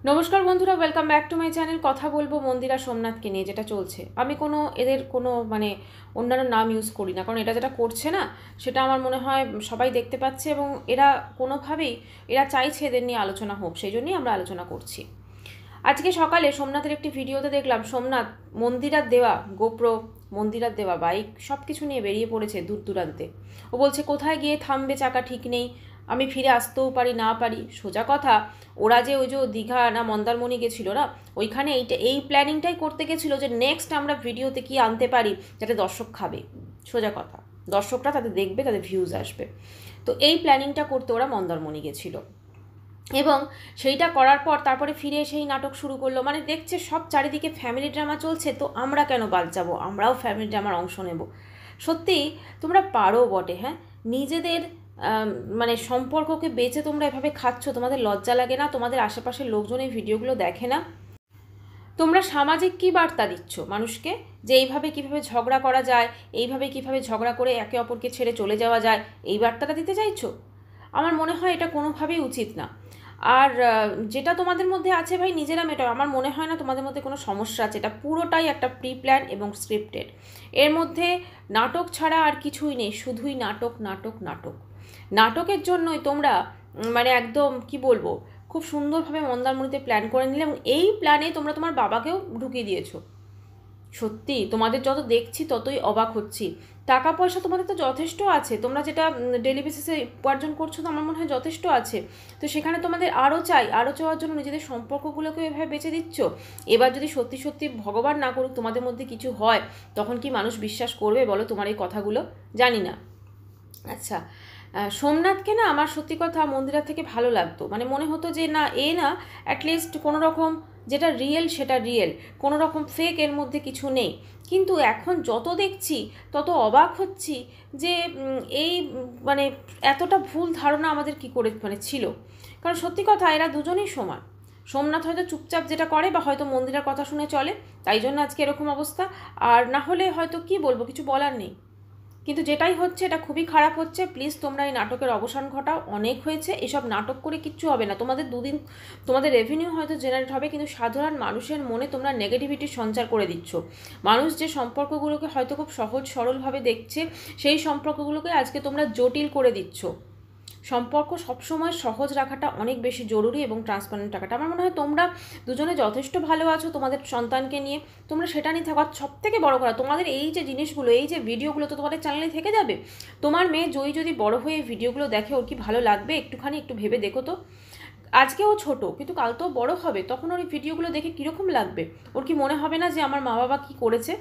নমস্কার বন্ধুরা, welcome back to my channel. কথা বলবো মন্দিরা সোমনাথকে নিয়ে যেটা চলছে। আমি এদের কোনো অন্যান্য নাম ইউজ করি না, কারণ এটা যেটা করছে না সেটা আমার মনে হয় সবাই দেখতে পাচ্ছে এবং এরা চাইছে এদের নিয়ে আলোচনা হোক, সেই জন্যই আমরা আলোচনা করছি। আজকে সকালে সোমনাথের একটি ভিডিওতে দেখলাম সোমনাথ মন্দিরার দেওয়া গোপ্রো, মন্দিরার দেওয়া বাইক সব কিছু নিয়ে বেরিয়ে পড়েছে দূর দূরান্তে। ও বলছে কোথায় গিয়ে থামবে চাকা ঠিক নেই, আমি ফিরে আসতেও পারি না পারি। সোজা কথা, ওরা যে ওই যে দীঘা না মন্দারমণি গেছিলো না, ওইখানে এই প্ল্যানিংটাই করতে গেছিলো যে নেক্সট আমরা ভিডিওতে কি আনতে পারি যাতে দর্শক খাবে। সোজা কথা, দর্শকরা তাদের দেখবে, তাদের ভিউজ আসবে। তো এই প্ল্যানিংটা করতে ওরা মন্দারমণি গেছিলো এবং সেইটা করার পর তারপরে ফিরে এসেই নাটক শুরু করলো। মানে দেখছে সব চারিদিকে ফ্যামিলি ড্রামা চলছে, তো আমরা কেন বাদ যাবো, আমরাও ফ্যামিলি ড্রামার অংশ নেব। সত্যি তোমরা পারো বটে, হ্যাঁ, নিজেদের সম্পর্ককে বেঁচে তোমরা এভাবে খাচ্ছ, তোমাদের লজ্জা লাগে না? তোমাদের আশেপাশের লোকজন এই ভিডিওগুলো দেখে না? তোমরা সামাজিক কী বার্তা দিচ্ছ মানুষকে, যে এইভাবে কীভাবে ঝগড়া করা যায়, এইভাবে কীভাবে ঝগড়া করে একে অপরকে ছেড়ে চলে যাওয়া যায়, এই বার্তাটা দিতে চাইছো? আমার মনে হয় এটা কোনোভাবেই উচিত না। আর যেটা তোমাদের মধ্যে আছে ভাই, নিজেরা মেটাও। আমার মনে হয় না তোমাদের মধ্যে কোনো সমস্যা আছে, এটা পুরোটাই একটা প্রি প্ল্যান এবং স্ক্রিপ্টেড। এর মধ্যে নাটক ছাড়া আর কিছুই নেই, শুধুই নাটক নাটক নাটক। নাটকের জন্যই তোমরা একদম কি বলবো, খুব সুন্দরভাবে মন্দারমণিতে প্ল্যান করে নিলে এবং এই প্ল্যানে তোমরা তোমার বাবাকেও ঢুকিয়ে দিয়েছো। সত্যি তোমাদের যত দেখছি ততই অবাক হচ্ছি। টাকা পয়সা তোমাদের তো যথেষ্ট আছে, তোমরা যেটা ডেলি বেসিসে উপার্জন করছো তো আমার মনে হয় যথেষ্ট আছে। তো সেখানে তোমাদের আরও চাওয়ার জন্য নিজেদের সম্পর্কগুলোকে এভাবে বেঁচে দিচ্ছ। এবার যদি সত্যি সত্যি ভগবান না করুক তোমাদের মধ্যে কিছু হয়, তখন কি মানুষ বিশ্বাস করবে বলো তোমার এই কথাগুলো? জানি না। আচ্ছা, সোমনাথকে না আমার সত্যি কথা মন্দিরা থেকে ভালো লাগতো। মনে হতো যে না, অ্যাটলিস্ট কোনো রকম যেটা রিয়েল সেটা রিয়েল, কোনো রকম ফেক এর মধ্যে কিছু নেই। কিন্তু এখন যত দেখছি তত অবাক হচ্ছি যে এই এতটা ভুল ধারণা আমাদের কি করে ছিল। কারণ সত্যি কথা, এরা দুজনেই সমান। সোমনাথ হয়তো চুপচাপ যেটা করে বা হয়তো মন্দিরার কথা শুনে চলে, তাই জন্য আজকে এরকম অবস্থা। আর না হলে হয়তো কি বলবো, কিছু বলার নেই। কিন্তু যেটাই হচ্ছে এটা খুবই খারাপ হচ্ছে। প্লিজ তোমরা এই নাটকের অবসান ঘটাও, অনেক হয়েছে। এসব নাটক করে কিচ্ছু হবে না। তোমাদের দুদিন তোমাদের রেভিনিউ হয়তো জেনারেট হবে, কিন্তু সাধারণ মানুষের মনে তোমরা নেগেটিভিটি সঞ্চার করে দিচ্ছ। মানুষ যে সম্পর্কগুলোকে হয়তো খুব সহজ সরলভাবে দেখছে, সেই সম্পর্কগুলোকে আজকে তোমরা জটিল করে দিচ্ছ। সম্পর্ক সবসময় সহজ রাখাটা অনেক বেশি জরুরি এবং ট্রান্সপারেন্ট রাখাটা। আমার মনে হয় তোমরা দুজনে যথেষ্ট ভালো আছো তোমাদের সন্তানকে নিয়ে, তোমরা সেটা নিয়ে থাকা। সব থেকে বড় কথা, তোমাদের এই যে জিনিসগুলো, এই যে ভিডিওগুলো তো তোমাদের চ্যানেলে থেকে যাবে। তোমার মেয়ে জয়ী যদি বড় হয়ে এই ভিডিওগুলো দেখে, ওর কি ভালো লাগবে একটু ভেবে দেখো তো। আজকে ও ছোট, কিন্তু কাল তো বড় হবে, তখন ওর এই ভিডিওগুলো দেখে কীরকম লাগবে? ওর কি মনে হবে না যে আমার মা বাবা কী করেছে?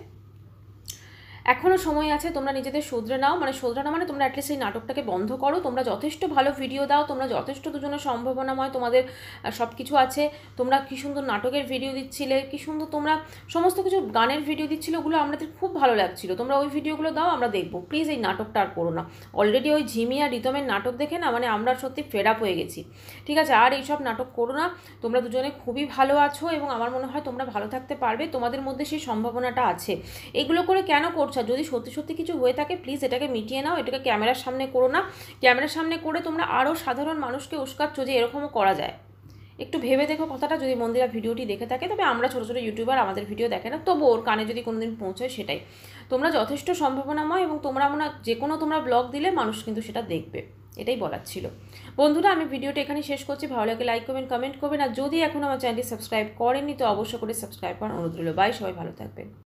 এখনও সময় আছে, তোমরা নিজেদের শুধরে নাও। শুধরে নাও তোমরা অ্যাটলিস্ট এই নাটকটাকে বন্ধ করো। তোমরা যথেষ্ট ভালো ভিডিও দাও, তোমরা যথেষ্ট দুজনের সম্ভাবনাময়, তোমাদের সব কিছু আছে। তোমরা কী সুন্দর নাটকের ভিডিও দিচ্ছিলে, কী সুন্দর তোমরা সমস্ত কিছু গানের ভিডিও দিচ্ছিলে, ওগুলো আমাদের খুব ভালো লাগছিল। তোমরা ওই ভিডিওগুলো দাও, আমরা দেখবো। প্লিজ এই নাটকটা আর করো না। অলরেডি ওই ঝিমি আর রিতমের নাটক দেখে না আমরা সত্যি ফেড আপ হয়ে গেছি। ঠিক আছে, আর এইসব নাটক করো না। তোমরা দুজনে খুবই ভালো আছো এবং আমার মনে হয় তোমরা ভালো থাকতে পারবে, তোমাদের মধ্যে সেই সম্ভাবনাটা আছে। এগুলো করে কেন করছো? যদি সত্যি সত্যি কিছু হয়ে থাকে প্লিজ এটাকে মিটিয়ে নাও, এটাকে ক্যামেরার সামনে করো না। ক্যামেরার সামনে করে তোমরা আরও সাধারণ মানুষকে উস্কাচ্ছ যে এরকমও করা যায়। একটু ভেবে দেখো কথাটা। যদি মন্দিরা ভিডিওটি দেখে থাকে, তবে আমরা ছোটো ছোটো ইউটিউবার, আমাদের ভিডিও দেখে না, তবু ওর কানে যদি কোনোদিন পৌঁছয় সেটাই। তোমরা যথেষ্ট সম্ভাবনাময় এবং তোমরা যে কোনো তোমরা ব্লগ দিলে মানুষ কিন্তু সেটা দেখবে, এটাই বলার ছিল। বন্ধুরা, আমি ভিডিওটা এখানে শেষ করছি। ভালো লাগে লাইক করবেন, কমেন্ট করবেন, আর যদি এখন আমার চ্যানেলটি সাবস্ক্রাইব করেননি তো অবশ্যই করে সাবস্ক্রাইব করার অনুরোধ রইল। বাই, সবাই ভালো থাকবেন।